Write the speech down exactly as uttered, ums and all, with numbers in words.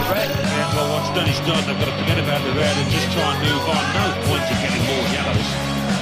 red. Yeah, well, what's done is done. They've got to forget about the red and just try and move on. No point in getting more yellows.